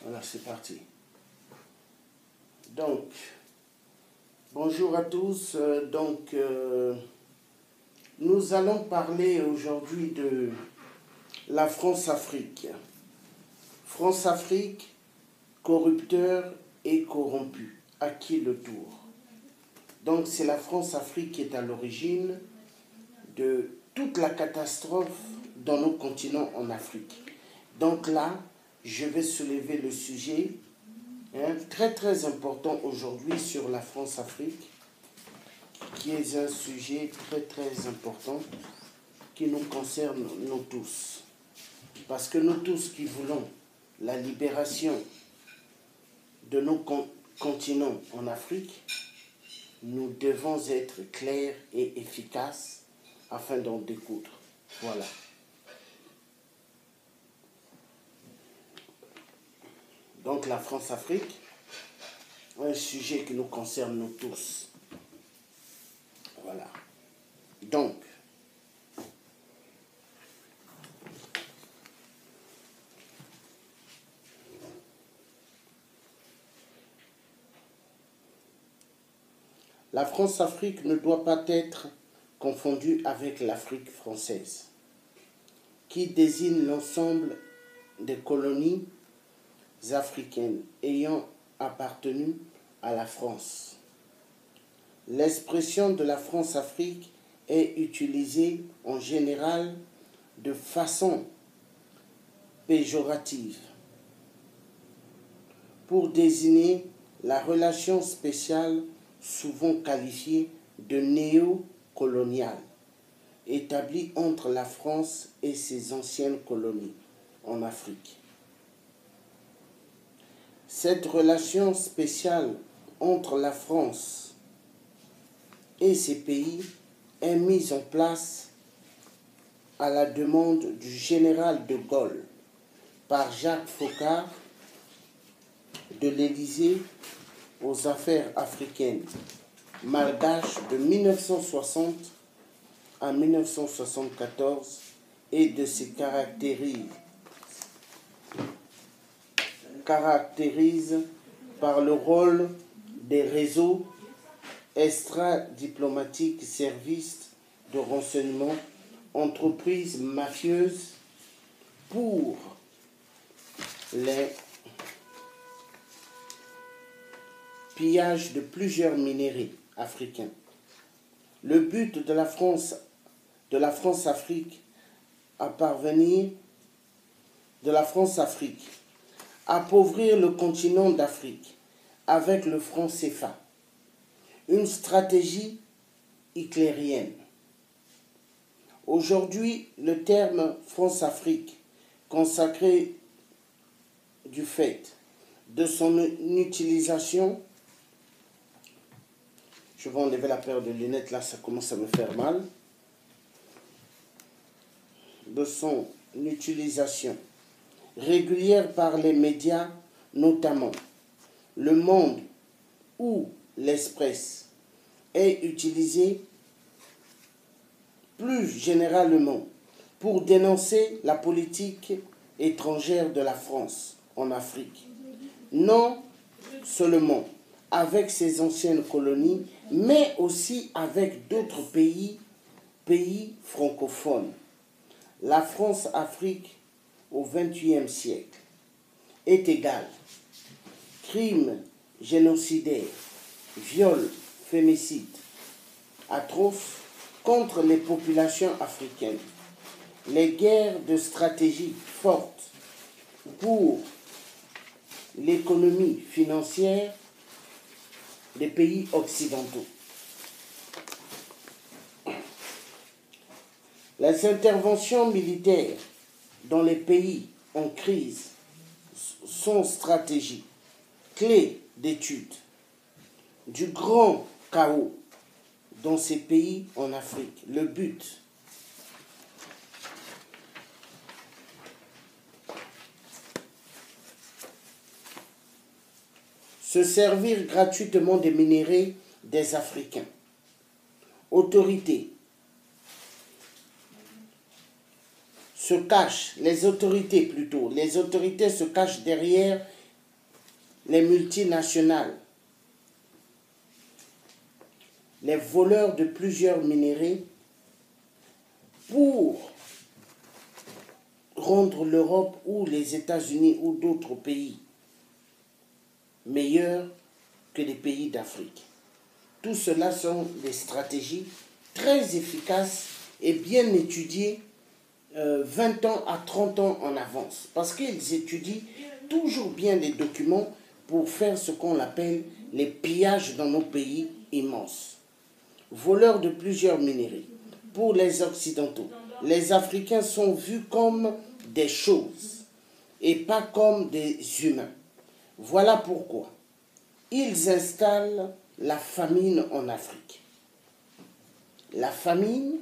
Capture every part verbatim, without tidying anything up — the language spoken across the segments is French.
Voilà, c'est parti. Donc, bonjour à tous. Donc, euh, nous allons parler aujourd'hui de la France-Afrique. France-Afrique, corrupteur et corrompu. À qui le tour? Donc, c'est la France-Afrique qui est à l'origine de toute la catastrophe dans nos continents en Afrique. Donc là, je vais soulever le sujet hein, très très important aujourd'hui sur la France-Afrique, qui est un sujet très très important qui nous concerne nous tous. Parce que nous tous qui voulons la libération de nos con continents en Afrique, nous devons être clairs et efficaces afin d'en découdre. Voilà. Donc la France-Afrique, un sujet qui nous concerne nous tous. Voilà. Donc, la France-Afrique ne doit pas être confondue avec l'Afrique française, qui désigne l'ensemble des colonies africaines ayant appartenu à la France. L'expression de la France-Afrique est utilisée en général de façon péjorative pour désigner la relation spéciale souvent qualifiée de néocoloniale établie entre la France et ses anciennes colonies en Afrique. Cette relation spéciale entre la France et ces pays est mise en place à la demande du général de Gaulle par Jacques Foccart de l'Élysée aux affaires africaines malgaches de mille neuf cent soixante à mille neuf cent soixante-quatorze et de se caractérise caractérise par le rôle des réseaux extra-diplomatiques, services de renseignement, entreprises mafieuses pour les pillages de plusieurs minéraux africains. Le but de la France, de la France-Afrique à parvenir, de la France-Afrique, appauvrir le continent d'Afrique avec le franc C F A. Une stratégie hitlérienne. Aujourd'hui, le terme France-Afrique, consacré du fait de son utilisation, je vais enlever la paire de lunettes, là ça commence à me faire mal, de son utilisation régulière par les médias, notamment Le Monde ou l'Express, est utilisée plus généralement pour dénoncer la politique étrangère de la France en Afrique. Non seulement avec ses anciennes colonies, mais aussi avec d'autres pays, pays francophones. La France-Afrique au vingt-et-unième siècle est égale crimes génocidaires, viols, fémicides, atroces contre les populations africaines, les guerres de stratégie fortes pour l'économie financière des pays occidentaux. Les interventions militaires dans les pays en crise sont stratégiques, clés d'étude du grand chaos dans ces pays en Afrique. Le but se servir gratuitement des minéraux des Africains. Autorités se cachent, les autorités plutôt, les autorités se cachent derrière les multinationales, les voleurs de plusieurs minéraux pour rendre l'Europe ou les États-Unis ou d'autres pays meilleurs que les pays d'Afrique. Tout cela sont des stratégies très efficaces et bien étudiées euh, vingt ans à trente ans en avance. Parce qu'ils étudient toujours bien les documents pour faire ce qu'on appelle les pillages dans nos pays immenses. Voleurs de plusieurs minéraux. Pour les Occidentaux, les Africains sont vus comme des choses et pas comme des humains. Voilà pourquoi ils installent la famine en Afrique. La famine,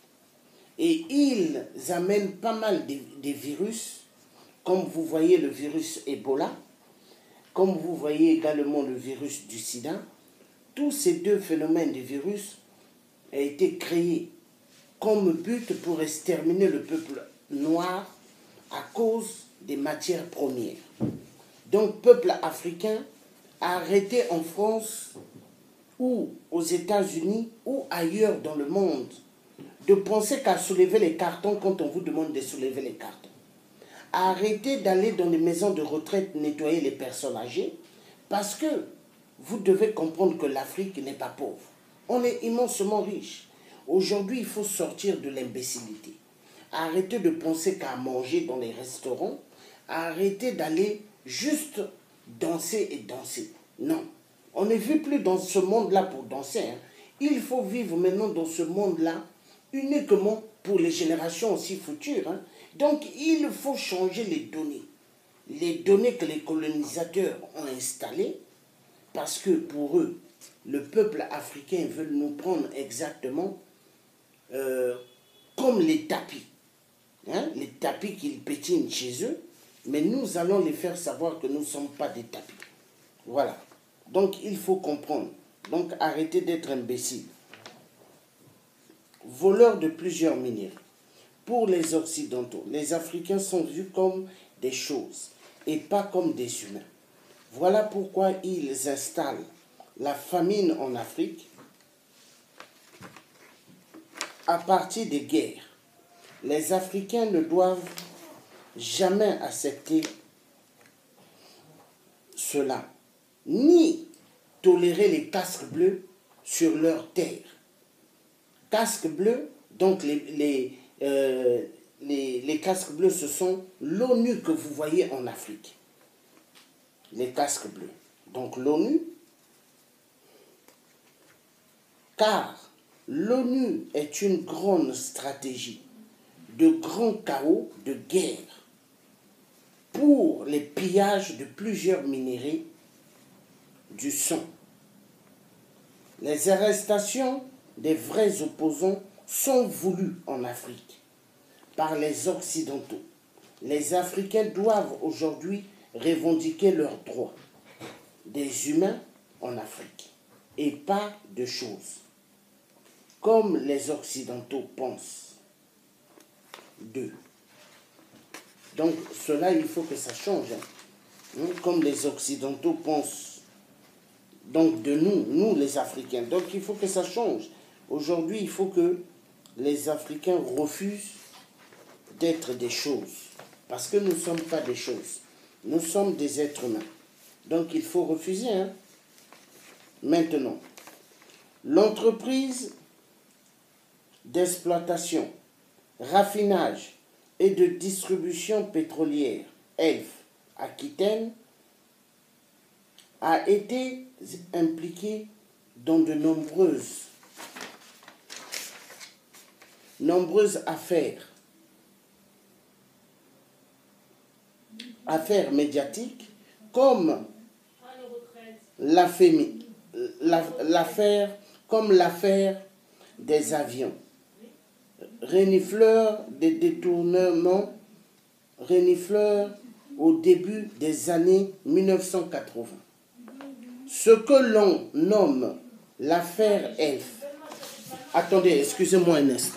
et ils amènent pas mal de, de virus, comme vous voyez le virus Ebola, comme vous voyez également le virus du sida. Tous ces deux phénomènes de virus ont été créés comme but pour exterminer le peuple noir à cause des matières premières. Donc, peuple africain a arrêté en France ou aux États-Unis ou ailleurs dans le monde de penser qu'à soulever les cartons quand on vous demande de soulever les cartons. Arrêtez d'aller dans les maisons de retraite nettoyer les personnes âgées parce que vous devez comprendre que l'Afrique n'est pas pauvre. On est immensement riche. Aujourd'hui, il faut sortir de l'imbécilité. Arrêtez de penser qu'à manger dans les restaurants. Arrêtez d'aller juste danser et danser. Non. On ne vit plus dans ce monde-là pour danser. Hein. Il faut vivre maintenant dans ce monde-là uniquement pour les générations aussi futures. Hein. Donc, il faut changer les données. Les données que les colonisateurs ont installées, parce que pour eux, le peuple africain veut nous prendre exactement euh, comme les tapis. Hein, les tapis qu'ils pétinent chez eux, mais nous allons les faire savoir que nous ne sommes pas des tapis. Voilà. Donc, il faut comprendre. Donc, arrêtez d'être imbécile. Voleurs de plusieurs minéraux. Pour les Occidentaux, les Africains sont vus comme des choses et pas comme des humains. Voilà pourquoi ils installent la famine en Afrique à partir des guerres. Les Africains ne doivent jamais accepter cela, ni tolérer les casques bleus sur leur terre. Casques bleus, donc les, les, euh, les, les casques bleus, ce sont l'ONU que vous voyez en Afrique. Les casques bleus. Donc l'ONU, car l'ONU est une grande stratégie de grand chaos, de guerre, pour les pillages de plusieurs minéraux du sang. Les arrestations des vrais opposants sont voulues en Afrique par les Occidentaux. Les Africains doivent aujourd'hui revendiquer leurs droits des humains en Afrique et pas de choses, comme les Occidentaux pensent d'eux. Donc cela, il faut que ça change. Hein. Comme les Occidentaux pensent donc de nous, nous les Africains. Donc il faut que ça change. Aujourd'hui, il faut que les Africains refusent d'être des choses. Parce que nous ne sommes pas des choses. Nous sommes des êtres humains. Donc il faut refuser. Hein. Maintenant, l'entreprise d'exploitation, raffinage et de distribution pétrolière, Elf Aquitaine, a été impliquée dans de nombreuses, nombreuses affaires, affaires médiatiques, comme l'affaire, comme l'affaire des avions, renifleurs des détournements, renifleurs au début des années mille neuf cent quatre-vingts. Ce que l'on nomme l'affaire Elf. Attendez, excusez-moi un instant.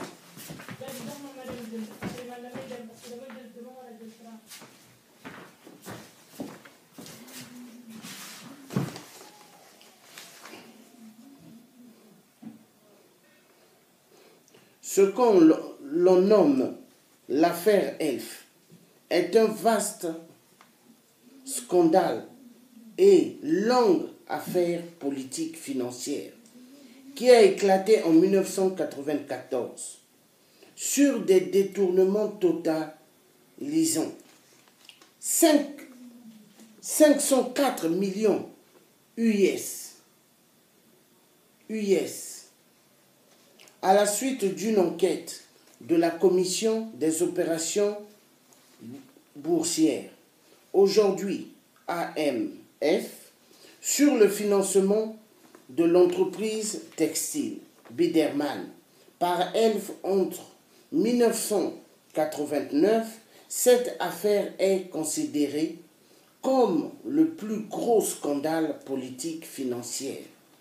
Ce qu'on l'on nomme l'affaire Elf est un vaste scandale et longue affaire politique financière qui a éclaté en mille neuf cent quatre-vingt-quatorze sur des détournements totalisant cinq cent quatre millions U S, U S à la suite d'une enquête de la Commission des opérations boursières, aujourd'hui A M F, sur le financement de l'entreprise textile Biderman par Elf entre mille neuf cent quatre-vingt-neuf. Cette affaire est considérée comme le plus gros scandale politique financier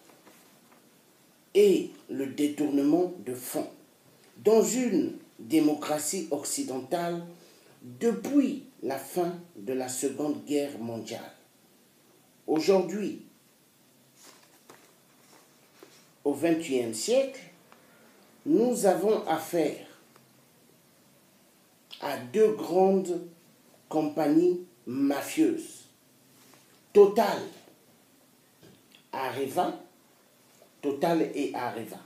et le détournement de fonds dans une démocratie occidentale depuis la fin de la Seconde Guerre mondiale. Aujourd'hui, au vingt-et-unième siècle, nous avons affaire à deux grandes compagnies mafieuses, Total, Areva, Total et Areva.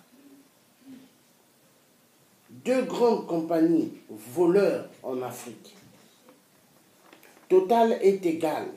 Deux grandes compagnies voleurs en Afrique. Total est égal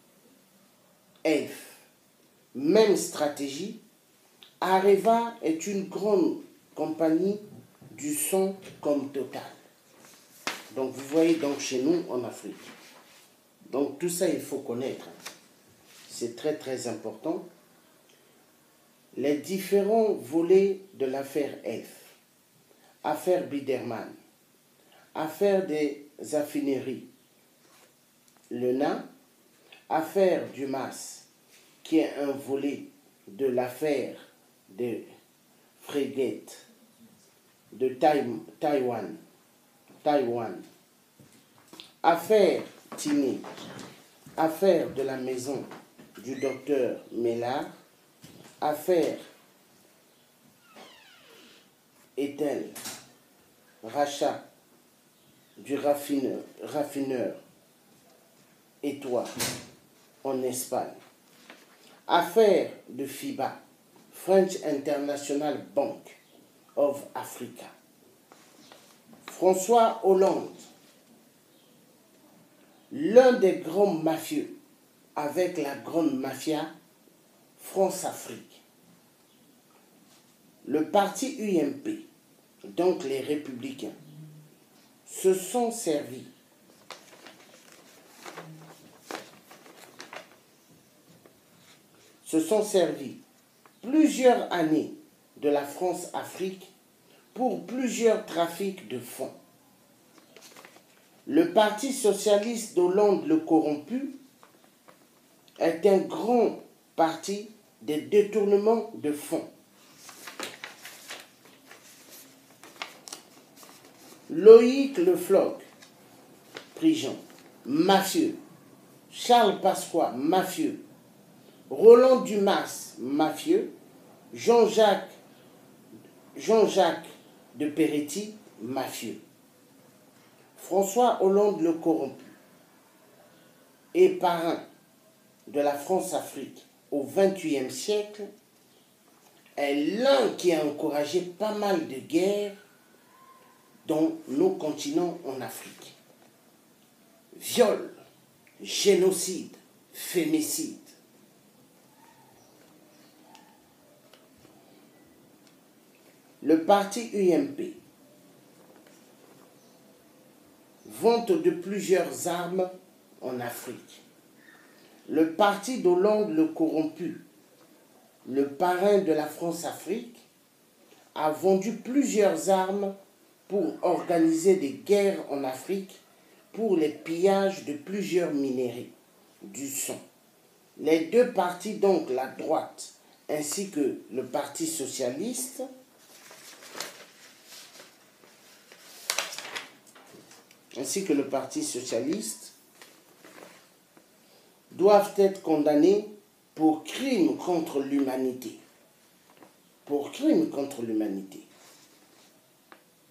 Elf, même stratégie. Areva est une grande compagnie du son comme Total. Donc vous voyez donc chez nous en Afrique. Donc tout ça il faut connaître. C'est très très important. Les différents volets de l'affaire Elf. Affaire Biderman. Affaire des affineries. Le nain. Affaire Dumas, qui est un volet de l'affaire des frégates de Taïwan. Taïwan. Affaire Tini. Affaire de la maison du docteur Mellard. Affaire Etel. Rachat du raffineur, raffineur Étoile en Espagne. Affaire de FIBA, French International Bank of Africa. François Hollande, l'un des grands mafieux avec la grande mafia France-Afrique. Le parti U M P, donc les Républicains, se sont servis se sont servis plusieurs années de la France-Afrique pour plusieurs trafics de fonds. Le Parti socialiste d'Hollande le corrompu est un grand parti des détournements de fonds. Loïc Le Floch, Prigent, mafieux. Charles Pasqua, mafieux. Roland Dumas, mafieux. Jean-Jacques Jean-Jacques de Peretti, mafieux. François Hollande le corrompu et parrain de la France-Afrique au vingt-et-unième siècle est l'un qui a encouragé pas mal de guerres dans nos continents en Afrique. Viol, génocide, fémicide. Le parti U M P, vente de plusieurs armes en Afrique. Le parti d'Hollande le corrompu, le parrain de la France-Afrique, a vendu plusieurs armes pour organiser des guerres en Afrique pour les pillages de plusieurs minerais du son. Les deux partis, donc la droite ainsi que le Parti socialiste, ainsi que le Parti socialiste, doivent être condamnés pour crimes contre l'humanité. Pour crimes contre l'humanité.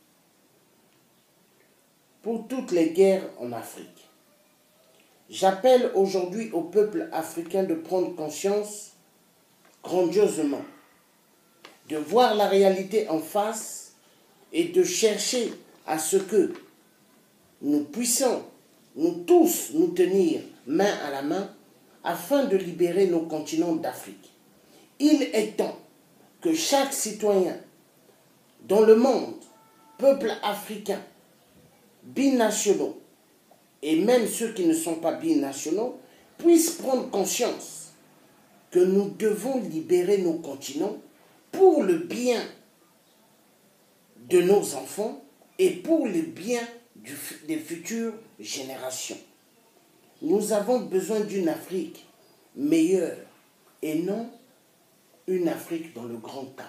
pour toutes les guerres en Afrique. J'appelle aujourd'hui au peuple africain de prendre conscience grandiosement, de voir la réalité en face et de chercher à ce que nous puissions, nous tous, nous tenir main à la main afin de libérer nos continents d'Afrique. Il est temps que chaque citoyen dans le monde, peuple africain, binationaux, et même ceux qui ne sont pas binationaux, puissent prendre conscience que nous devons libérer nos continents pour le bien de nos enfants et pour le bien du, des futures générations. Nous avons besoin d'une Afrique meilleure et non une Afrique dans le grand chaos.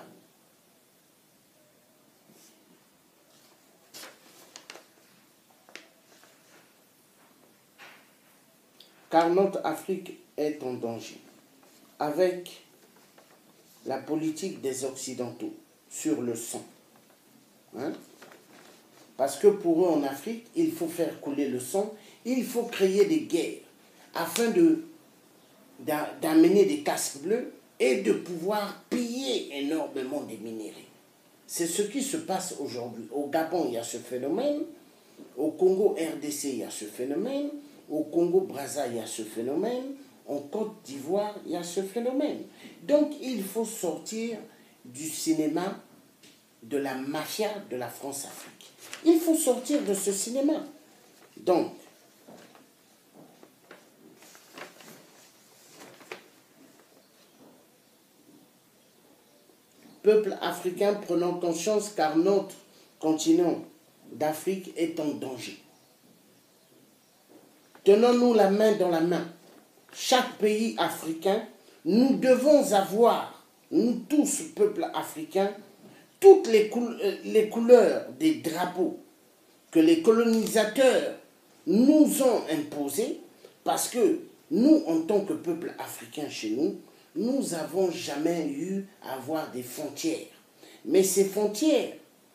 Car notre Afrique est en danger avec la politique des Occidentaux sur le sang. Hein? Parce que pour eux en Afrique, il faut faire couler le sang, il faut créer des guerres afin de, d'amener des casques bleus et de pouvoir piller énormément des minéraux. C'est ce qui se passe aujourd'hui. Au Gabon, il y a ce phénomène. Au Congo R D C, il y a ce phénomène. Au Congo-Brazza, il y a ce phénomène. En Côte d'Ivoire, il y a ce phénomène. Donc, il faut sortir du cinéma de la mafia de la France-Afrique. Il faut sortir de ce cinéma. Donc, peuple africain, prenons conscience car notre continent d'Afrique est en danger. Tenons-nous la main dans la main. Chaque pays africain, nous devons avoir, nous tous, peuple africain, toutes les, coul les couleurs des drapeaux que les colonisateurs nous ont imposés, parce que nous, en tant que peuple africain chez nous, nous n'avons jamais eu à avoir des frontières. Mais ces frontières,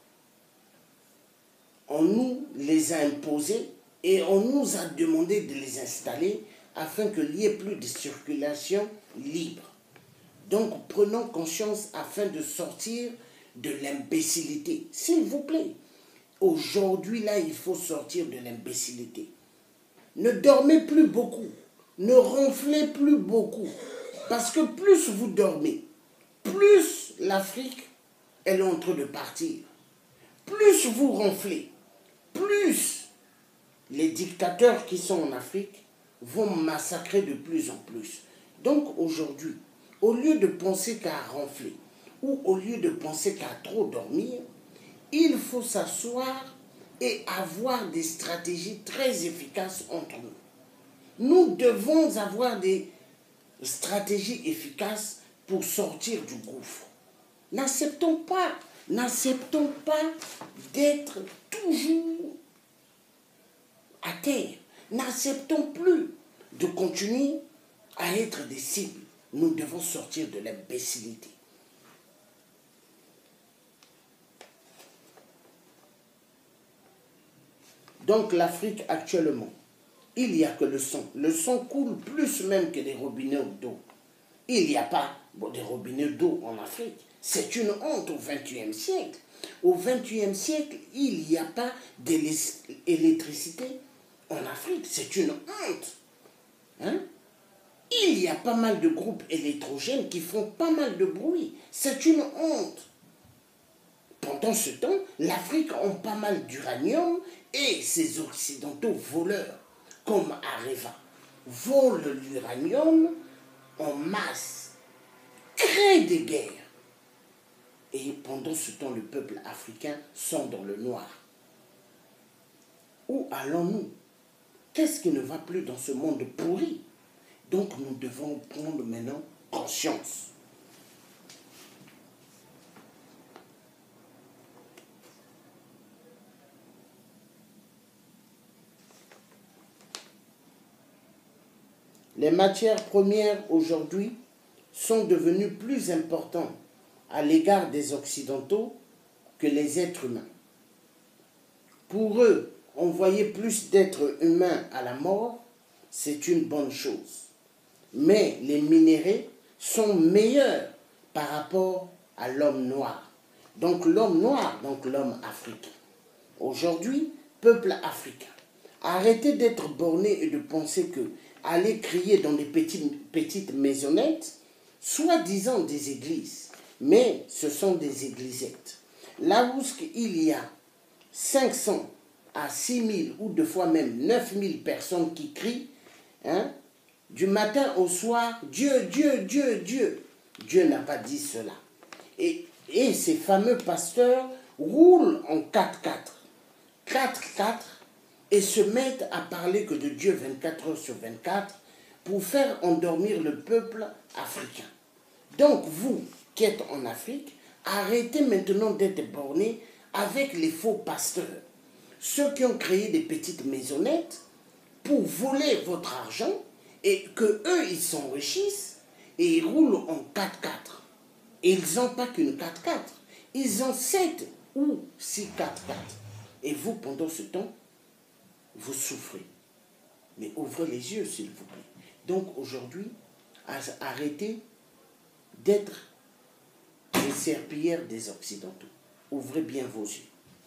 on nous les a imposées et on nous a demandé de les installer afin qu'il n'y ait plus de circulation libre. Donc prenons conscience afin de sortir de l'imbécilité. S'il vous plaît, aujourd'hui là, il faut sortir de l'imbécilité. Ne dormez plus beaucoup, ne ronflez plus beaucoup, parce que plus vous dormez, plus l'Afrique est en train de partir. Plus vous ronflez, plus les dictateurs qui sont en Afrique vont massacrer de plus en plus. Donc aujourd'hui, au lieu de penser qu'à ronfler, ou au lieu de penser qu'à trop dormir, il faut s'asseoir et avoir des stratégies très efficaces entre nous. Nous devons avoir des stratégies efficaces pour sortir du gouffre. N'acceptons pas, n'acceptons pas d'être toujours à terre. N'acceptons plus de continuer à être des cibles. Nous devons sortir de l'imbécilité. Donc l'Afrique actuellement, il n'y a que le sang. Le sang coule plus même que des robinets d'eau. Il n'y a pas bon, des robinets d'eau en Afrique. C'est une honte au vingt-et-unième siècle. Au vingt-et-unième siècle, il n'y a pas d'électricité en Afrique. C'est une honte. Hein? Il y a pas mal de groupes électrogènes qui font pas mal de bruit. C'est une honte. Pendant ce temps, l'Afrique a pas mal d'uranium et ces occidentaux voleurs, comme Areva, volent l'uranium en masse, créent des guerres. Et pendant ce temps, le peuple africain sont dans le noir. Où allons-nous? Qu'est-ce qui ne va plus dans ce monde pourri? Donc nous devons prendre maintenant conscience. Les matières premières aujourd'hui sont devenues plus importantes à l'égard des Occidentaux que les êtres humains. Pour eux, envoyer plus d'êtres humains à la mort, c'est une bonne chose. Mais les minéraux sont meilleurs par rapport à l'homme noir. Donc l'homme noir, donc l'homme africain. Aujourd'hui, peuple africain, arrêtez d'être borné et de penser que aller crier dans des petites, petites maisonnettes, soi-disant des églises, mais ce sont des églisettes. Là où il y a cinq cents à six mille ou deux fois même neuf mille personnes qui crient, hein, du matin au soir, Dieu, Dieu, Dieu, Dieu. Dieu n'a pas dit cela. Et, et ces fameux pasteurs roulent en quatre-quatre. quatre-quatre et se mettent à parler que de Dieu vingt-quatre heures sur vingt-quatre pour faire endormir le peuple africain. Donc vous qui êtes en Afrique, arrêtez maintenant d'être bornés avec les faux pasteurs. Ceux qui ont créé des petites maisonnettes pour voler votre argent et que eux ils s'enrichissent et ils roulent en quatre-quatre. Et ils n'ont pas qu'une quatre-quatre, ils ont sept ou six quatre-quatre. Et vous, pendant ce temps, vous souffrez. Mais ouvrez les yeux, s'il vous plaît. Donc aujourd'hui, arrêtez d'être les serpillères des Occidentaux. Ouvrez bien vos yeux.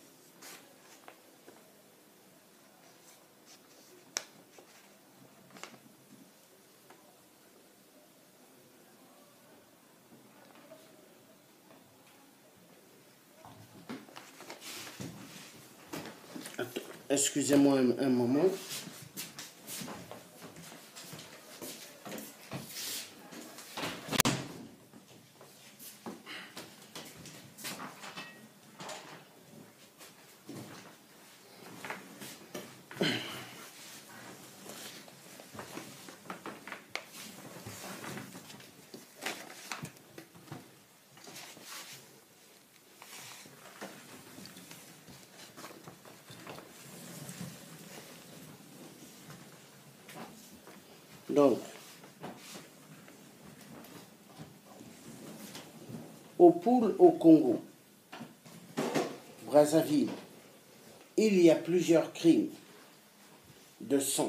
Excusez-moi un, un moment. Donc, au pôle au Congo, Brazzaville, il y a plusieurs crimes de sang.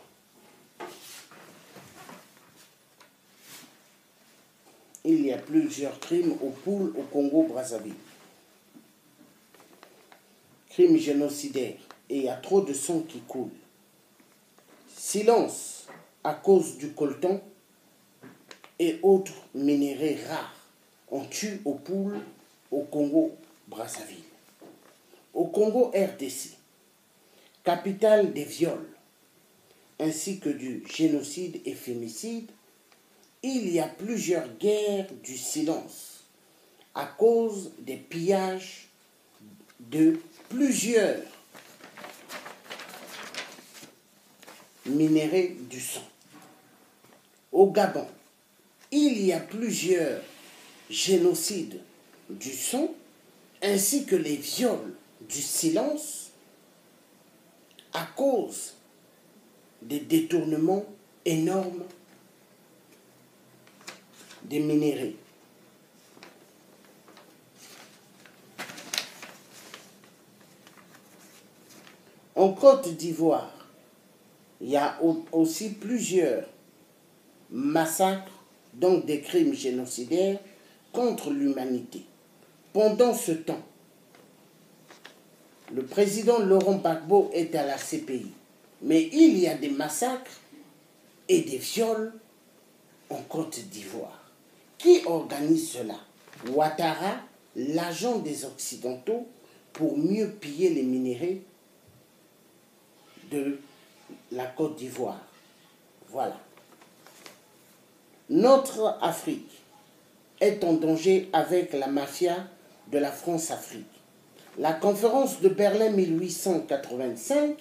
Il y a plusieurs crimes au pôle au Congo, Brazzaville. Crimes génocidaires. Et il y a trop de sang qui coule. Silence à cause du coltan et autres minéraux rares. On tue au pôle au Congo, Brazzaville. Au Congo R D C, capitale des viols, ainsi que du génocide et fémicide, il y a plusieurs guerres du silence à cause des pillages de plusieurs minéraux du sang. Au Gabon, il y a plusieurs génocides du sang ainsi que les viols du silence à cause des détournements énormes des minéraux. En Côte d'Ivoire, il y a aussi plusieurs massacres, donc des crimes génocidaires contre l'humanité. Pendant ce temps, le président Laurent Gbagbo est à la C P I. Mais il y a des massacres et des viols en Côte d'Ivoire. Qui organise cela? Ouattara, l'agent des Occidentaux, pour mieux piller les minéraux de la Côte d'Ivoire. Voilà. Notre Afrique est en danger avec la mafia de la France-Afrique. La conférence de Berlin mille huit cent quatre-vingt-cinq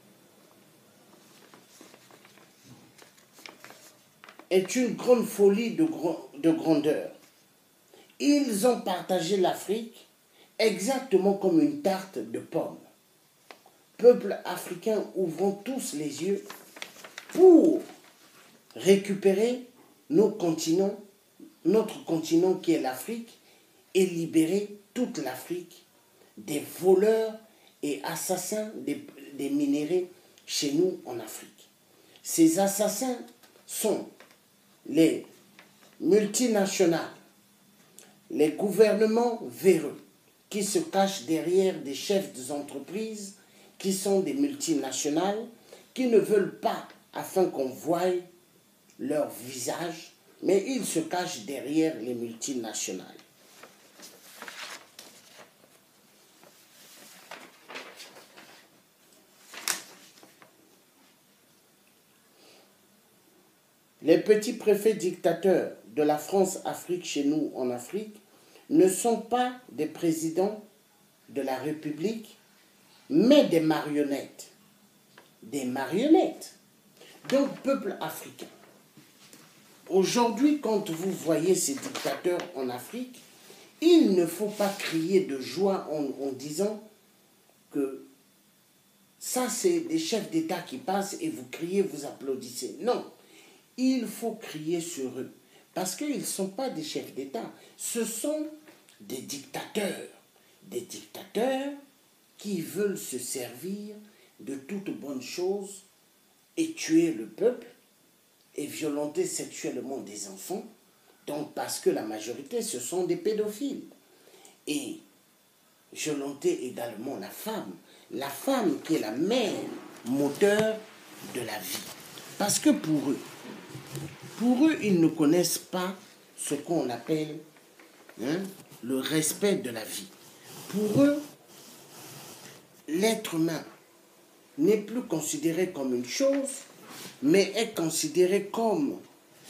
est une grande folie de, de grandeur. Ils ont partagé l'Afrique exactement comme une tarte de pommes. Peuple africain, ouvrons tous les yeux pour récupérer nos continents, notre continent qui est l'Afrique, et libérer toute l'Afrique des voleurs et assassins, des, des minéraux chez nous en Afrique. Ces assassins sont les multinationales, les gouvernements véreux qui se cachent derrière des chefs d'entreprise qui sont des multinationales, qui ne veulent pas afin qu'on voie leur visage, mais ils se cachent derrière les multinationales. Les petits préfets dictateurs de la France-Afrique chez nous en Afrique ne sont pas des présidents de la République, mais des marionnettes. Des marionnettes. Donc, peuple africain. Aujourd'hui, quand vous voyez ces dictateurs en Afrique, il ne faut pas crier de joie en, en disant que ça, c'est des chefs d'État qui passent et vous criez, vous applaudissez. Non, il faut crier sur eux. Parce qu'ils ne sont pas des chefs d'État. Ce sont des dictateurs. Des dictateurs qui veulent se servir de toutes bonnes choses et tuer le peuple et violenter sexuellement des enfants. Donc parce que la majorité, ce sont des pédophiles. Et violenter également la femme. La femme qui est la mère moteur de la vie. Parce que pour eux, pour eux, ils ne connaissent pas ce qu'on appelle hein, le respect de la vie. Pour eux, l'être humain n'est plus considéré comme une chose, mais est considéré comme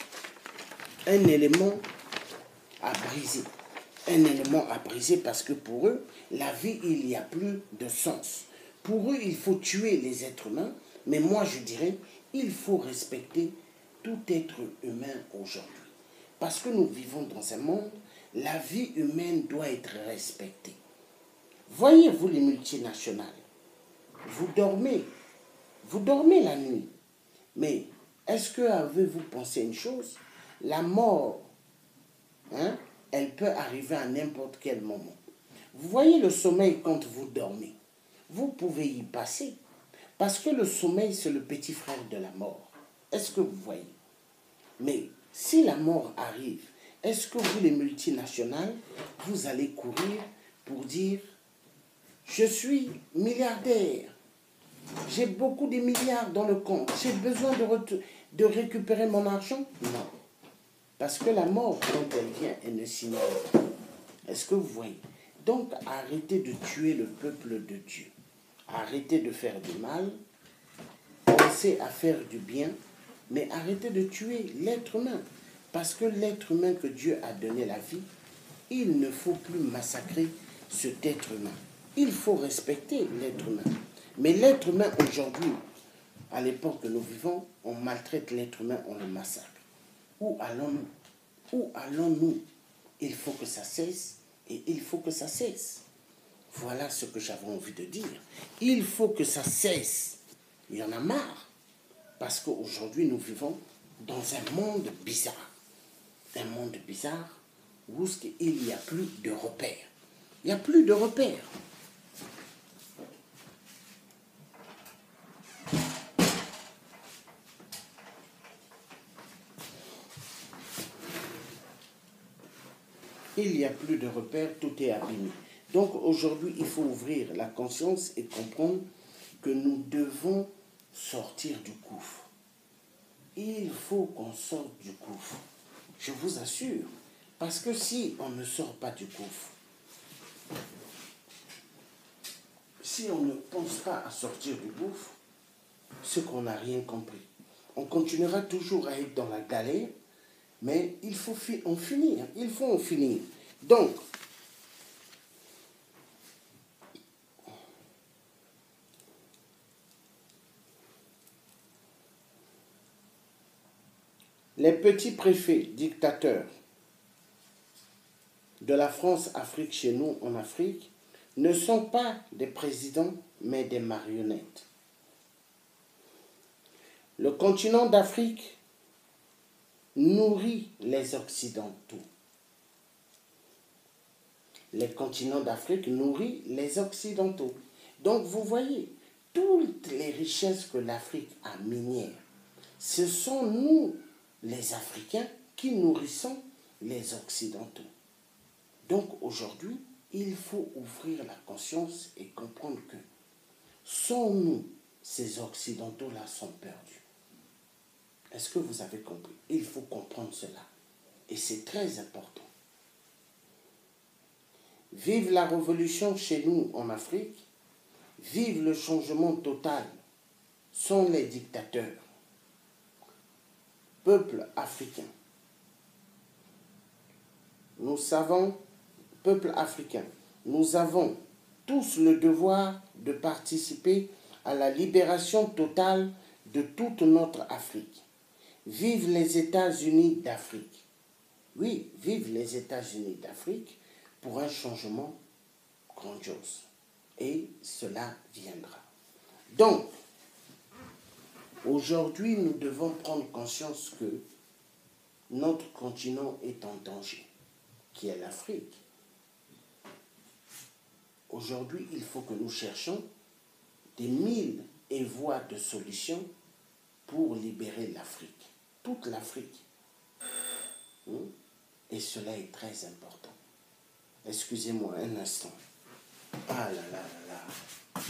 un élément à briser. Un élément à briser parce que pour eux, la vie, il n'y a plus de sens. Pour eux, il faut tuer les êtres humains, mais moi je dirais, il faut respecter tout être humain aujourd'hui. Parce que nous vivons dans un monde, la vie humaine doit être respectée. Voyez-vous les multinationales, vous dormez, vous dormez la nuit. Mais est-ce que avez-vous pensé une chose? La mort, hein, elle peut arriver à n'importe quel moment. Vous voyez le sommeil quand vous dormez, vous pouvez y passer. Parce que le sommeil, c'est le petit frère de la mort. Est-ce que vous voyez? Mais si la mort arrive, est-ce que vous, les multinationales, vous allez courir pour dire « Je suis milliardaire, j'ai beaucoup de milliards dans le compte, j'ai besoin de, de récupérer mon argent ?» Non. Parce que la mort, quand elle vient, elle ne signale pas. Est-ce que vous voyez? Donc, arrêtez de tuer le peuple de Dieu. Arrêtez de faire du mal. Pensez à faire du bien. Mais arrêtez de tuer l'être humain. Parce que l'être humain que Dieu a donné la vie, il ne faut plus massacrer cet être humain. Il faut respecter l'être humain. Mais l'être humain aujourd'hui, à l'époque que nous vivons, on maltraite l'être humain, on le massacre. Où allons-nous? Où allons-nous? Il faut que ça cesse et il faut que ça cesse. Voilà ce que j'avais envie de dire. Il faut que ça cesse. Il y en a marre. Parce qu'aujourd'hui, nous vivons dans un monde bizarre. Un monde bizarre où il n'y a plus de repères. Il n'y a plus de repères. Il n'y a plus de repères, tout est abîmé. Donc aujourd'hui, il faut ouvrir la conscience et comprendre que nous devons sortir du gouffre. Il faut qu'on sorte du gouffre. Je vous assure. Parce que si on ne sort pas du gouffre, si on ne pense pas à sortir du gouffre, c'est qu'on n'a rien compris. On continuera toujours à être dans la galère, mais il faut en finir. Il faut en finir. Donc, les petits préfets dictateurs de la France-Afrique chez nous en Afrique ne sont pas des présidents, mais des marionnettes. Le continent d'Afrique nourrit les Occidentaux. Le continent d'Afrique nourrit les Occidentaux. Donc vous voyez, toutes les richesses que l'Afrique a minières, ce sont nous, les Africains, qui nourrissons les Occidentaux. Donc aujourd'hui, il faut ouvrir la conscience et comprendre que sans nous, ces Occidentaux-là sont perdus. Est-ce que vous avez compris? Il faut comprendre cela. Et c'est très important. Vive la révolution chez nous en Afrique. Vive le changement total sans les dictateurs. Peuple africain. Nous savons, peuple africain, nous avons tous le devoir de participer à la libération totale de toute notre Afrique. Vive les États-Unis d'Afrique. Oui, vive les États-Unis d'Afrique pour un changement grandiose. Et cela viendra. Donc, aujourd'hui, nous devons prendre conscience que notre continent est en danger, qui est l'Afrique. Aujourd'hui, il faut que nous cherchions des mille et voies de solutions pour libérer l'Afrique. Toute l'Afrique. Et cela est très important. Excusez-moi un instant. Ah là là là là.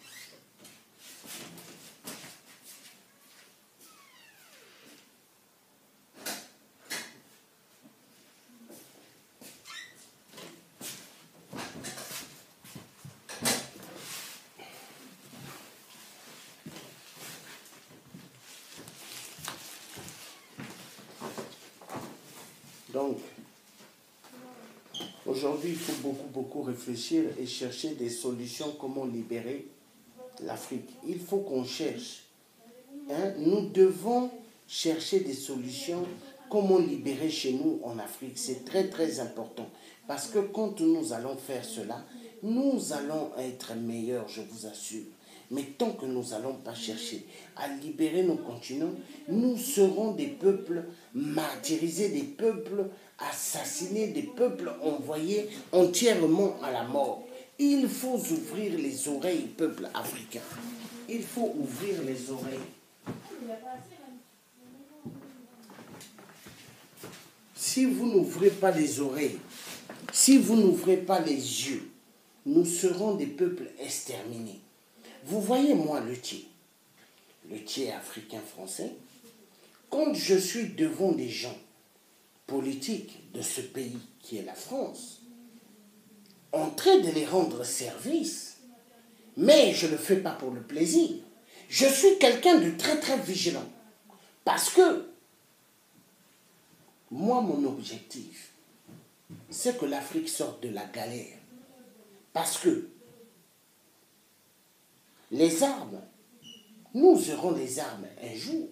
Donc, aujourd'hui, il faut beaucoup, beaucoup réfléchir et chercher des solutions, comment libérer l'Afrique. Il faut qu'on cherche. Hein? Nous devons chercher des solutions, comment libérer chez nous en Afrique. C'est très, très important. Parce que quand nous allons faire cela, nous allons être meilleurs, je vous assure. Mais tant que nous n'allons pas chercher à libérer nos continents, nous serons des peuples martyrisés, des peuples assassinés, des peuples envoyés entièrement à la mort. Il faut ouvrir les oreilles, peuple africain. Il faut ouvrir les oreilles. Si vous n'ouvrez pas les oreilles, si vous n'ouvrez pas les yeux, nous serons des peuples exterminés. Vous voyez, moi, le Tché, le Tché africain français, quand je suis devant des gens politiques de ce pays qui est la France, en train de les rendre service, mais je ne le fais pas pour le plaisir. Je suis quelqu'un de très très vigilant. Parce que moi, mon objectif, c'est que l'Afrique sorte de la galère. Parce que les armes, nous aurons les armes un jour.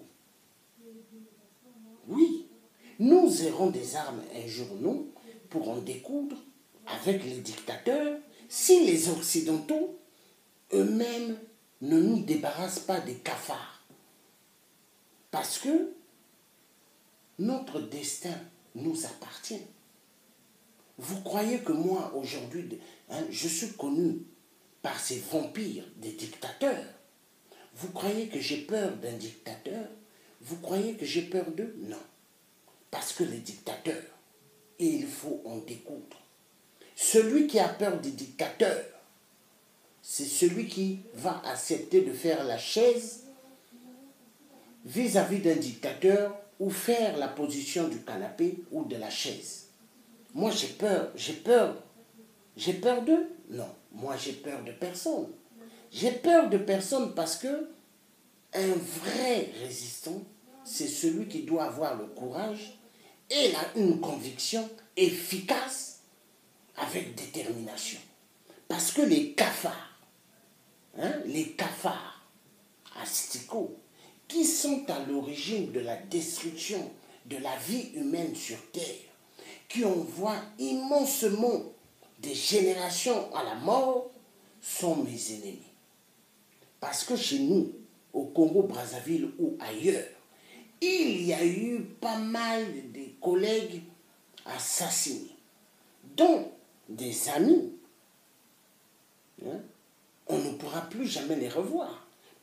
Oui, nous aurons des armes un jour, nous, pour en découdre avec les dictateurs, si les Occidentaux eux-mêmes ne nous débarrassent pas des cafards. Parce que notre destin nous appartient. Vous croyez que moi, aujourd'hui, hein, je suis connu par ces vampires des dictateurs? Vous croyez que j'ai peur d'un dictateur? Vous croyez que j'ai peur d'eux? Non. Parce que les dictateurs, il faut en découdre. Celui qui a peur des dictateurs, c'est celui qui va accepter de faire la chaise vis-à-vis d'un dictateur ou faire la position du canapé ou de la chaise. Moi, j'ai peur, j'ai peur. J'ai peur d'eux? Non. Moi, j'ai peur de personne. J'ai peur de personne parce que un vrai résistant, c'est celui qui doit avoir le courage et là, une conviction efficace avec détermination. Parce que les cafards, hein, les cafards asticots, qui sont à l'origine de la destruction de la vie humaine sur Terre, qui envoient immensement des générations à la mort, sont mes ennemis. Parce que chez nous, au Congo-Brazzaville ou ailleurs, il y a eu pas mal de collègues assassinés, dont des amis. Hein? On ne pourra plus jamais les revoir.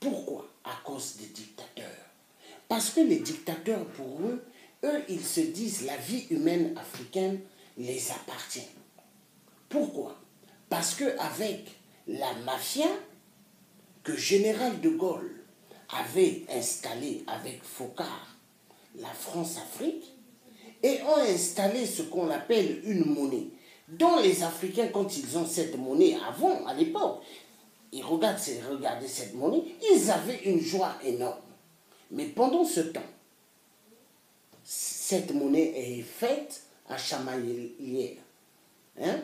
Pourquoi? À cause des dictateurs. Parce que les dictateurs, pour eux, eux, ils se disent la vie humaine africaine les appartient. Pourquoi? Parce qu'avec la mafia que Général de Gaulle avait installée avec Focard, la France-Afrique, et ont installé ce qu'on appelle une monnaie, dont les Africains, quand ils ont cette monnaie avant, à l'époque, ils regardent, regardaient cette monnaie, ils avaient une joie énorme. Mais pendant ce temps, cette monnaie est faite à chamaillère. Hein?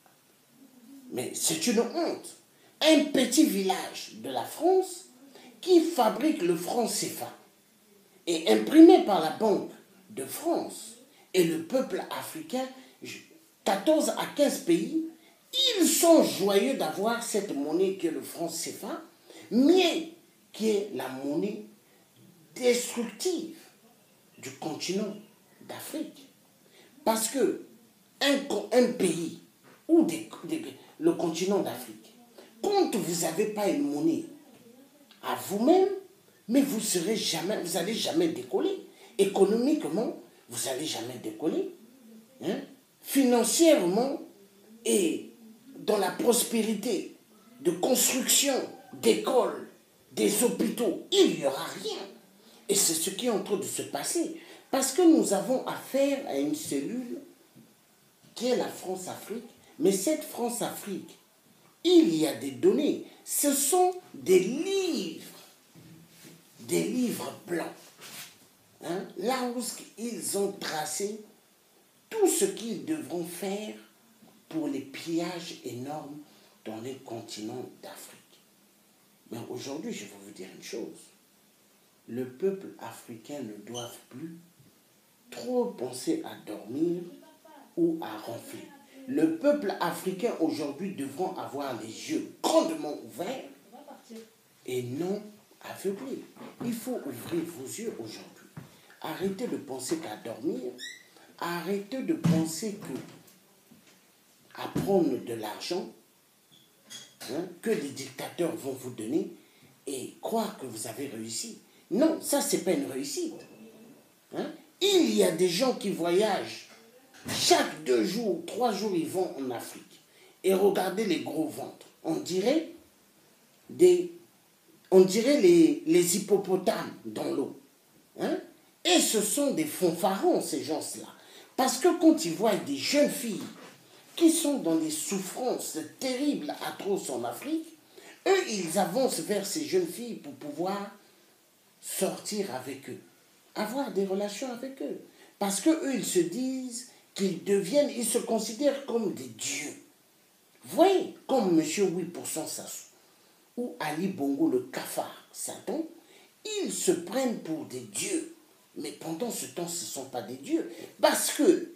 Mais c'est une honte. Un petit village de la France qui fabrique le franc C F A et imprimé par la Banque de France et le peuple africain, quatorze à quinze pays, ils sont joyeux d'avoir cette monnaie qui est le franc C F A, mais qui est la monnaie destructive du continent d'Afrique. Parce que un, un pays ou des, des, le continent d'Afrique, quand vous n'avez pas une monnaie à vous-même, mais vous serez jamais, vous n'allez jamais décoller. Économiquement, vous n'allez jamais décoller. Hein? Financièrement et dans la prospérité de construction d'écoles, des hôpitaux, il n'y aura rien. Et c'est ce qui est en train de se passer. Parce que nous avons affaire à une cellule qui est la France-Afrique. Mais cette France-Afrique, il y a des données. Ce sont des livres. Des livres blancs. Hein? Là où ils ont tracé tout ce qu'ils devront faire pour les pillages énormes dans les continents d'Afrique. Mais aujourd'hui, je vais vous dire une chose. Le peuple africain ne doit plus trop penser à dormir ou à ronfler. Le peuple africain aujourd'hui devra avoir les yeux grandement ouverts et non aveuglés. Il faut ouvrir vos yeux aujourd'hui. Arrêtez de penser qu'à dormir. Arrêtez de penser que à prendre de l'argent hein, que les dictateurs vont vous donner et croire que vous avez réussi. Non, ça, ce n'est pas une réussite. Hein? Il y a des gens qui voyagent. Chaque deux jours, trois jours, ils vont en Afrique. Et regardez les gros ventres. On dirait, des, on dirait les, les hippopotames dans l'eau. Hein? Et ce sont des fanfarons, ces gens-là. Parce que quand ils voient des jeunes filles qui sont dans des souffrances terribles, atroces en Afrique, eux, ils avancent vers ces jeunes filles pour pouvoir sortir avec eux, avoir des relations avec eux. Parce qu'eux, ils se disent qu'ils deviennent, ils se considèrent comme des dieux. Vous voyez, comme M. huit pour cent Sassou ou Ali Bongo le cafard Satan, ils se prennent pour des dieux. Mais pendant ce temps, ce ne sont pas des dieux. Parce que,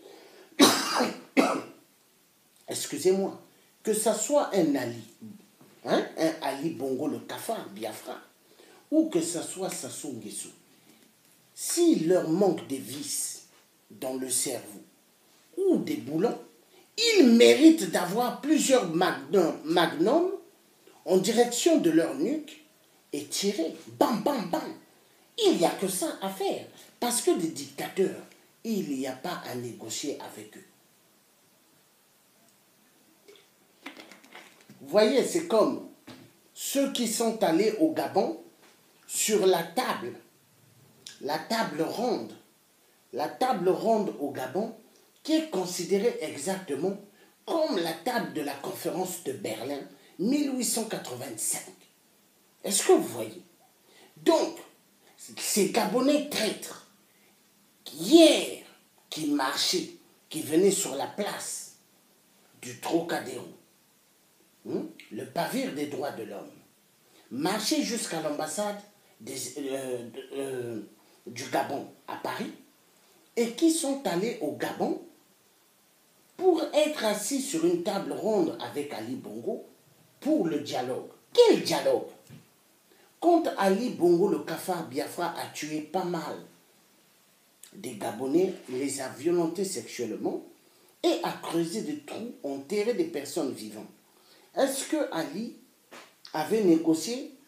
excusez-moi, que ça soit un Ali, hein, un Ali Bongo le cafard Biafra, ou que ce soit Sassou Nguesso, s'il leur manque des vis dans le cerveau ou des boulons, ils méritent d'avoir plusieurs magnums, magnums en direction de leur nuque et tirer. Bam, bam, bam. Il n'y a que ça à faire. Parce que des dictateurs, il n'y a pas à négocier avec eux. Vous voyez, c'est comme ceux qui sont allés au Gabon sur la table, la table ronde, la table ronde au Gabon, qui est considérée exactement comme la table de la conférence de Berlin mille huit cent quatre-vingt-cinq. Est-ce que vous voyez? Donc, ces Gabonais traîtres, hier, qui marchaient, qui venaient sur la place du Trocadéro, hein, le pavillon des droits de l'homme, marchaient jusqu'à l'ambassade euh, euh, du Gabon à Paris, et qui sont allés au Gabon pour être assis sur une table ronde avec Ali Bongo pour le dialogue. Quel dialogue? Quand Ali Bongo, le cafard Biafra, a tué pas mal des Gabonais, les a violentés sexuellement et a creusé des trous, enterré des personnes vivantes, est-ce que Ali avait négocié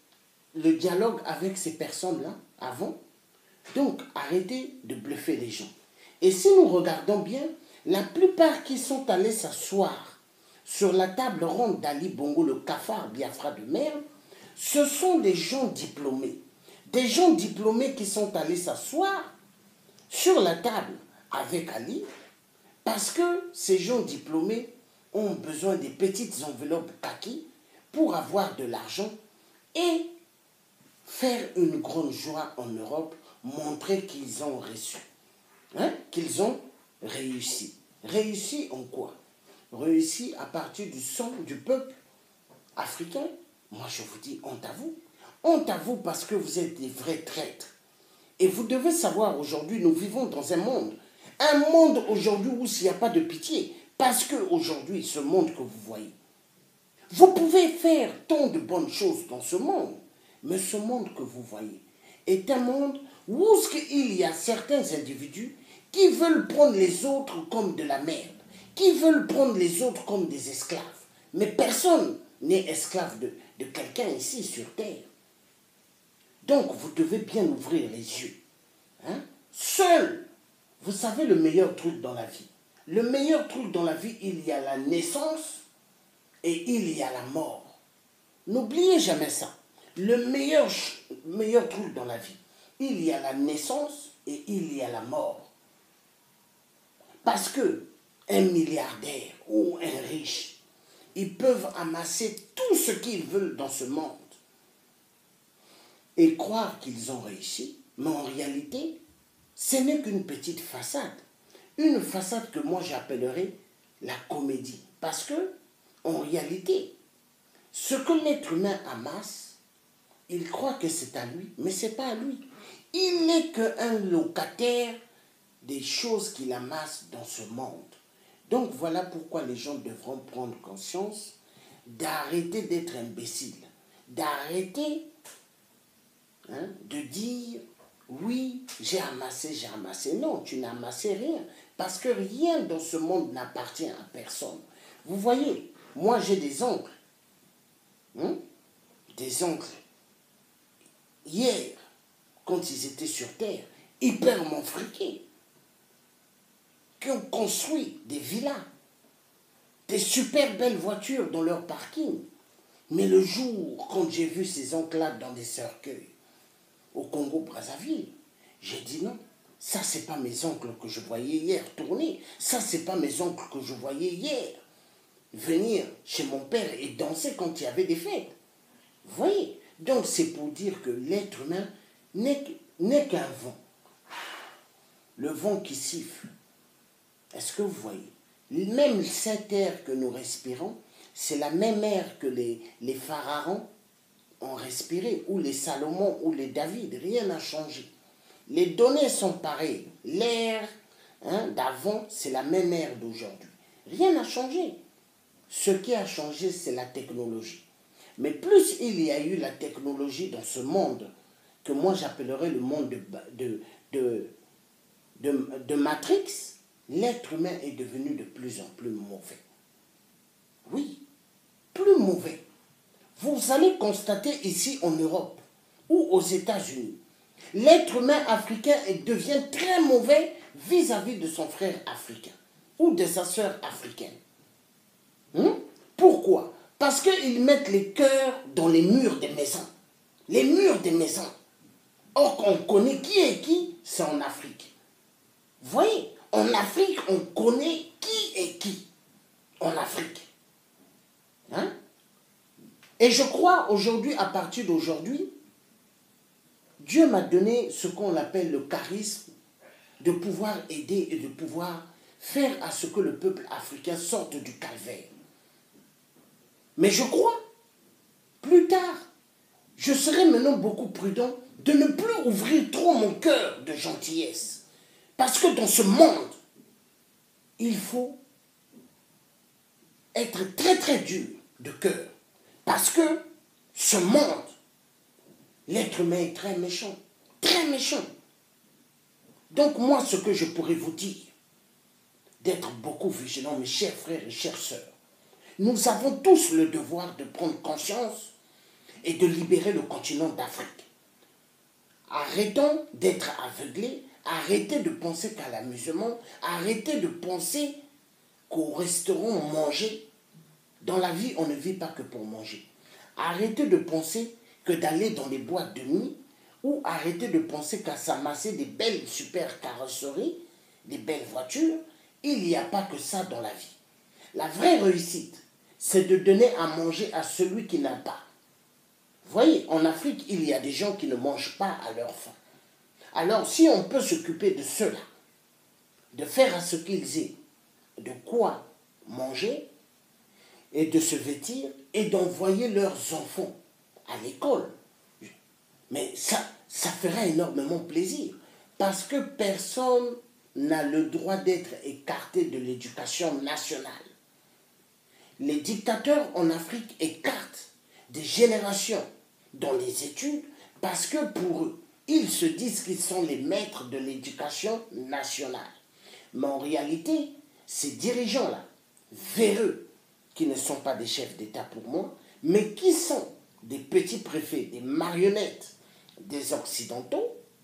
le dialogue avec ces personnes-là avant. Donc, arrêtez de bluffer les gens. Et si nous regardons bien, la plupart qui sont allés s'asseoir sur la table ronde d'Ali Bongo, le cafard Biafra de merde, ce sont des gens diplômés. Des gens diplômés qui sont allés s'asseoir sur la table avec Ali, parce que ces gens diplômés ont besoin des petites enveloppes kaki pour avoir de l'argent et faire une grande joie en Europe, montrer qu'ils ont reçu, hein, qu'ils ont réussi. Réussi en quoi? Réussi à partir du sang du peuple africain. Moi, je vous dis, honte à vous. Honte à vous parce que vous êtes des vrais traîtres. Et vous devez savoir, aujourd'hui, nous vivons dans un monde. Un monde aujourd'hui où il n'y a pas de pitié. Parce qu'aujourd'hui, ce monde que vous voyez, vous pouvez faire tant de bonnes choses dans ce monde. Mais ce monde que vous voyez est un monde où il y a certains individus qui veulent prendre les autres comme de la merde, qui veulent prendre les autres comme des esclaves. Mais personne n'est esclave de, de quelqu'un ici sur Terre. Donc, vous devez bien ouvrir les yeux. Hein? Seul, vous savez le meilleur truc dans la vie. Le meilleur truc dans la vie, il y a la naissance et il y a la mort. N'oubliez jamais ça. Le meilleur, meilleur truc dans la vie, il y a la naissance et il y a la mort. Parce que un milliardaire ou un riche, ils peuvent amasser tout ce qu'ils veulent dans ce monde et croire qu'ils ont réussi, mais en réalité, ce n'est qu'une petite façade. Une façade que moi j'appellerais la comédie. Parce que, en réalité, ce que l'être humain amasse, il croit que c'est à lui, mais ce n'est pas à lui. Il n'est qu'un locataire des choses qu'il amasse dans ce monde. Donc voilà pourquoi les gens devront prendre conscience d'arrêter d'être imbéciles, d'arrêter hein, de dire oui, j'ai amassé, j'ai amassé. Non, tu n'as amassé rien, parce que rien dans ce monde n'appartient à personne. Vous voyez, moi j'ai des oncles, hein, des oncles, hier, quand ils étaient sur Terre, hyper friqués, qui ont construit des villas, des super belles voitures dans leur parking. Mais le jour, quand j'ai vu ces oncles-là dans des cercueils, au Congo-Brazzaville, j'ai dit non, ça c'est pas mes oncles que je voyais hier tourner, ça c'est pas mes oncles que je voyais hier venir chez mon père et danser quand il y avait des fêtes. Vous voyez? Donc c'est pour dire que l'être humain n'est qu'un vent. Le vent qui siffle. Est-ce que vous voyez? Même cet air que nous respirons, c'est la même air que les, les pharaons ont respiré, ou les Salomon, ou les David. Rien n'a changé. Les données sont pareilles. L'air hein, d'avant, c'est la même air d'aujourd'hui. Rien n'a changé. Ce qui a changé, c'est la technologie. Mais plus il y a eu la technologie dans ce monde, que moi j'appellerais le monde de, de, de, de, de Matrix, l'être humain est devenu de plus en plus mauvais. Oui, plus mauvais. Vous allez constater ici en Europe ou aux États-Unis, l'être humain africain devient très mauvais vis-à-vis de son frère africain ou de sa sœur africaine. Hum? Pourquoi? Parce qu'ils mettent les cœurs dans les murs des maisons. Les murs des maisons. Or, on connaît qui est qui, c'est en Afrique. Vous voyez? En Afrique, on connaît qui est qui. En Afrique. Hein? Et je crois aujourd'hui, à partir d'aujourd'hui, Dieu m'a donné ce qu'on appelle le charisme de pouvoir aider et de pouvoir faire à ce que le peuple africain sorte du calvaire. Mais je crois, plus tard, je serai maintenant beaucoup prudent de ne plus ouvrir trop mon cœur de gentillesse. Parce que dans ce monde, il faut être très très dur de cœur. Parce que ce monde, l'être humain est très méchant. Très méchant. Donc moi, ce que je pourrais vous dire, d'être beaucoup vigilants, mes chers frères et chères sœurs, nous avons tous le devoir de prendre conscience et de libérer le continent d'Afrique. Arrêtons d'être aveuglés, arrêtez de penser qu'à l'amusement, arrêtez de penser qu'au restaurant manger. Dans la vie, on ne vit pas que pour manger. Arrêtez de penser que d'aller dans les boîtes de nuit, ou arrêtez de penser qu'à s'amasser des belles super carrosseries, des belles voitures. Il n'y a pas que ça dans la vie. La vraie réussite, c'est de donner à manger à celui qui n'a pas. Vous voyez, en Afrique, il y a des gens qui ne mangent pas à leur faim. Alors, si on peut s'occuper de cela, de faire à ce qu'ils aient de quoi manger et de se vêtir et d'envoyer leurs enfants à l'école, mais ça, ça ferait énormément plaisir parce que personne n'a le droit d'être écarté de l'éducation nationale. Les dictateurs en Afrique écartent des générations dans les études parce que pour eux, ils se disent qu'ils sont les maîtres de l'éducation nationale. Mais en réalité, ces dirigeants-là, véreux, qui ne sont pas des chefs d'État pour moi, mais qui sont des petits préfets, des marionnettes des Occidentaux,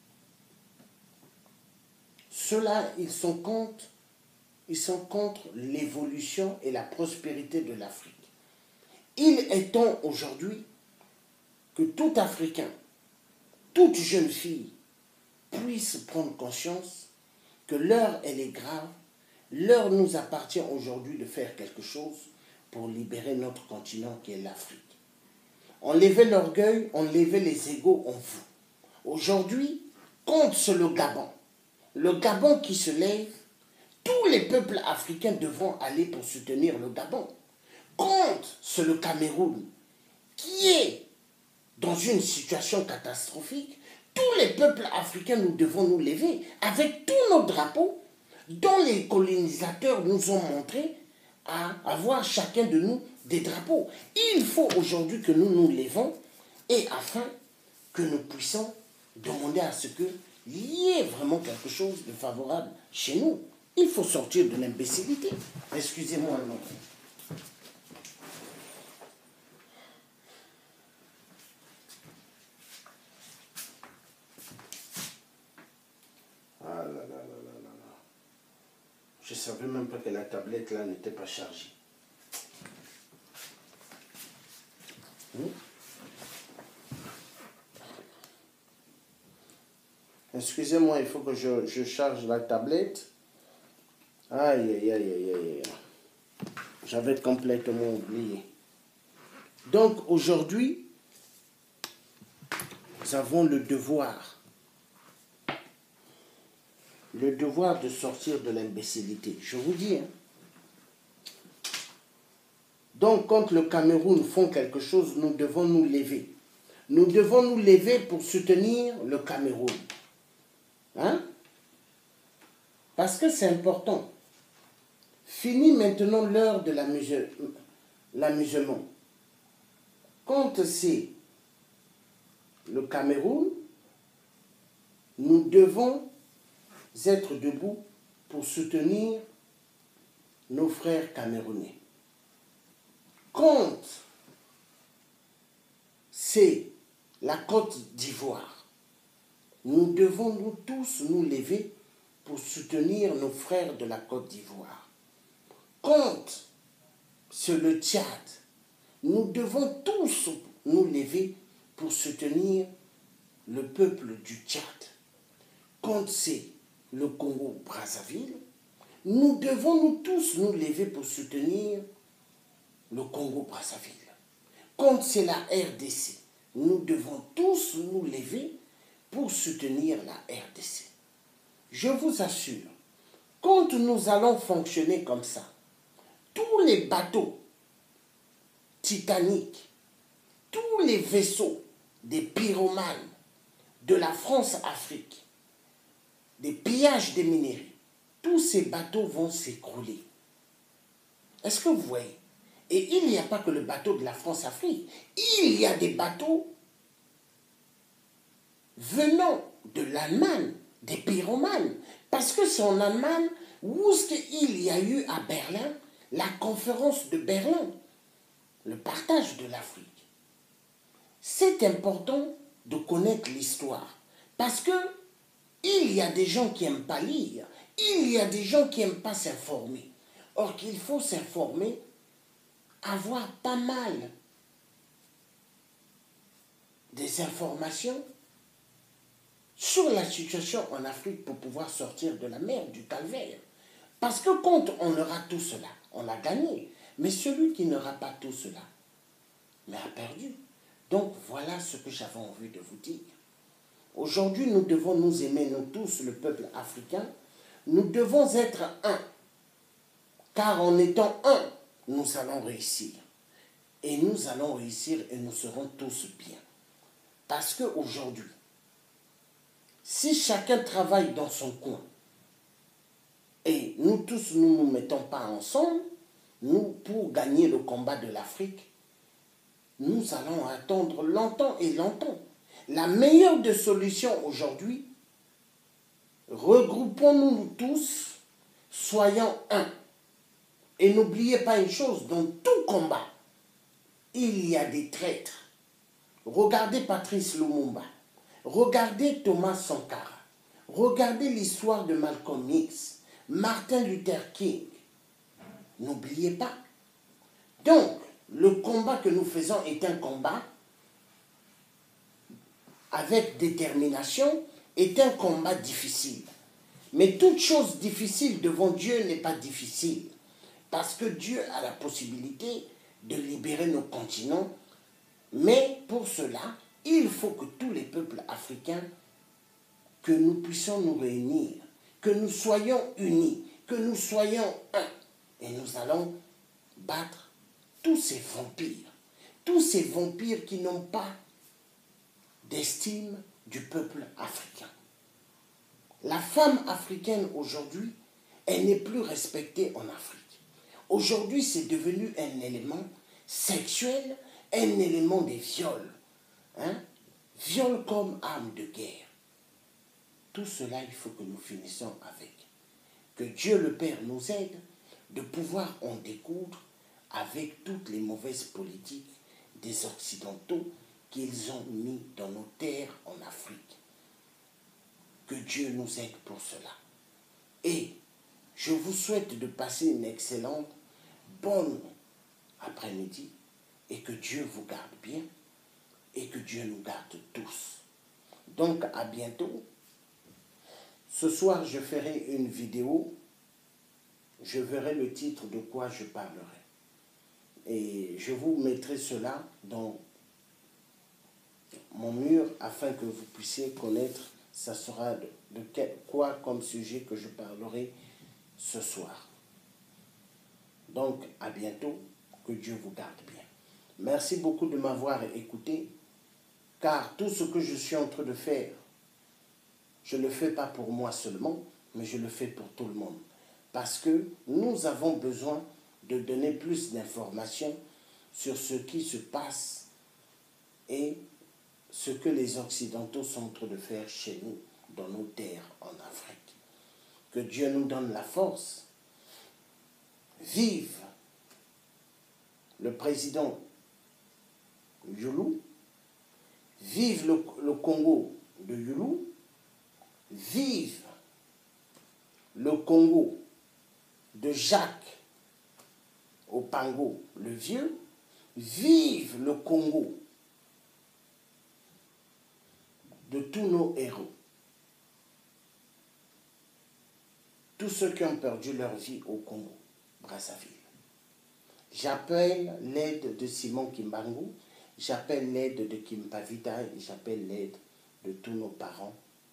ceux-là, ils sont contre, ils sont contre l'évolution et la prospérité de l'Afrique. Il est temps aujourd'hui que tout Africain, toute jeune fille puisse prendre conscience que l'heure, elle est grave. L'heure nous appartient aujourd'hui de faire quelque chose pour libérer notre continent qui est l'Afrique. Enlever l'orgueil, enlever les égos en vous. Aujourd'hui, contre le Gabon. Le Gabon qui se lève, tous les peuples africains devront aller pour soutenir le Gabon. Contre, c'est le Cameroun qui est dans une situation catastrophique. Tous les peuples africains, nous devons nous lever avec tous nos drapeaux dont les colonisateurs nous ont montré à avoir chacun de nous des drapeaux. Il faut aujourd'hui que nous nous levons et afin que nous puissions demander à ce qu'il y ait vraiment quelque chose de favorable chez nous. Il faut sortir de l'imbécilité. Excusez-moi un moment. Ah là là là là là là. Je ne savais même pas que la tablette là n'était pas chargée. Hmm? Excusez-moi, il faut que je, je charge la tablette. Aïe, aïe, aïe, aïe, aïe. J'avais complètement oublié. Donc aujourd'hui, nous avons le devoir, le devoir de sortir de l'imbécilité. Je vous dis, hein. Donc quand le Cameroun font quelque chose, nous devons nous lever. Nous devons nous lever pour soutenir le Cameroun. Hein? Parce que c'est important. Fini maintenant l'heure de l'amusement. Quand c'est le Cameroun, nous devons être debout pour soutenir nos frères camerounais. Quand c'est la Côte d'Ivoire, nous devons nous tous nous lever pour soutenir nos frères de la Côte d'Ivoire. Quand c'est le Tchad, nous devons tous nous lever pour soutenir le peuple du Tchad. Quand c'est le Congo-Brazzaville, nous devons nous tous nous lever pour soutenir le Congo-Brazzaville. Quand c'est la R D C, nous devons tous nous lever pour soutenir la R D C. Je vous assure, quand nous allons fonctionner comme ça, tous les bateaux Titanic, tous les vaisseaux des pyromanes de la France-Afrique, des pillages des minerais, tous ces bateaux vont s'écrouler. Est-ce que vous voyez? Et il n'y a pas que le bateau de la France-Afrique. Il y a des bateaux venant de l'Allemagne, des pyromanes. Parce que c'est en Allemagne où il y a eu à Berlin la conférence de Berlin, le partage de l'Afrique. c'est important de connaître l'histoire. Parce que il y a des gens qui n'aiment pas lire. Il y a des gens qui n'aiment pas s'informer. Or qu'il faut s'informer, avoir pas mal des informations sur la situation en Afrique pour pouvoir sortir de la mer, du calvaire. Parce que quand on aura tout cela, on a gagné. Mais celui qui n'aura pas tout cela, mais a perdu. Donc voilà ce que j'avais envie de vous dire. Aujourd'hui, nous devons nous aimer, nous tous, le peuple africain. Nous devons être un. Car en étant un, nous allons réussir. Et nous allons réussir et nous serons tous bien. Parce qu'aujourd'hui, si chacun travaille dans son coin, et nous tous, nous ne nous mettons pas ensemble, nous, pour gagner le combat de l'Afrique, nous allons attendre longtemps et longtemps. La meilleure des solutions aujourd'hui, regroupons-nous tous, soyons un. Et n'oubliez pas une chose, dans tout combat, il y a des traîtres. Regardez Patrice Lumumba, regardez Thomas Sankara, regardez l'histoire de Malcolm X, Martin Luther King. N'oubliez pas. Donc, le combat que nous faisons est un combat avec détermination, est un combat difficile. Mais toute chose difficile devant Dieu n'est pas difficile. Parce que Dieu a la possibilité de libérer nos continents. Mais pour cela, il faut que tous les peuples africains, que nous puissions nous réunir, que nous soyons unis, que nous soyons un. Et nous allons battre tous ces vampires. Tous ces vampires qui n'ont pas d'estime du peuple africain. La femme africaine aujourd'hui, elle n'est plus respectée en Afrique. Aujourd'hui, c'est devenu un élément sexuel, un élément des viols. Hein? Viol comme arme de guerre. Tout cela, il faut que nous finissions avec. Que Dieu le Père nous aide de pouvoir en découdre avec toutes les mauvaises politiques des Occidentaux qu'ils ont mis dans nos terres en Afrique. Que Dieu nous aide pour cela. Et je vous souhaite de passer une excellente, bonne après-midi et que Dieu vous garde bien et que Dieu nous garde tous. Donc, à bientôt. Ce soir, je ferai une vidéo. Je verrai le titre de quoi je parlerai. Et je vous mettrai cela dans mon mur afin que vous puissiez connaître, ça sera de, de quel, quoi comme sujet que je parlerai ce soir. Donc, à bientôt, que Dieu vous garde bien. Merci beaucoup de m'avoir écouté, car tout ce que je suis en train de faire, je ne le fais pas pour moi seulement, mais je le fais pour tout le monde. Parce que nous avons besoin de donner plus d'informations sur ce qui se passe et ce que les Occidentaux sont en train de faire chez nous, dans nos terres en Afrique. Que Dieu nous donne la force. Vive le président Youlou, vive le, le Congo de Youlou, vive le Congo de Jacques Opango le Vieux, vive le Congo de tous nos héros. Tous ceux qui ont perdu leur vie au Congo, Brazzaville. J'appelle l'aide de Simon Kimbangu, j'appelle l'aide de Kimpavita et j'appelle l'aide de tous nos parents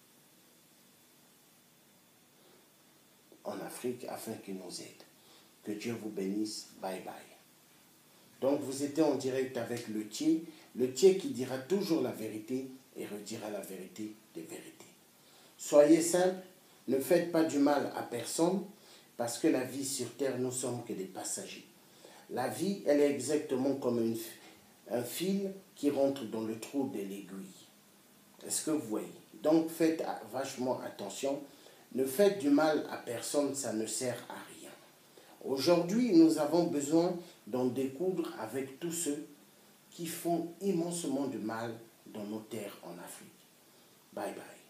en Afrique afin qu'ils nous aident. Que Dieu vous bénisse. Bye bye. Donc vous étiez en direct avec le Thier, le Thier qui dira toujours la vérité et redira la vérité des vérités. Soyez simples, ne faites pas du mal à personne parce que la vie sur terre, nous sommes que des passagers. La vie, elle est exactement comme une, un fil qui rentre dans le trou de l'aiguille. Est-ce que vous voyez? Donc faites vachement attention. Ne faites du mal à personne, ça ne sert à rien. Aujourd'hui, nous avons besoin d'en découdre avec tous ceux qui font immensement de mal dans nos terres en Afrique. Bye bye.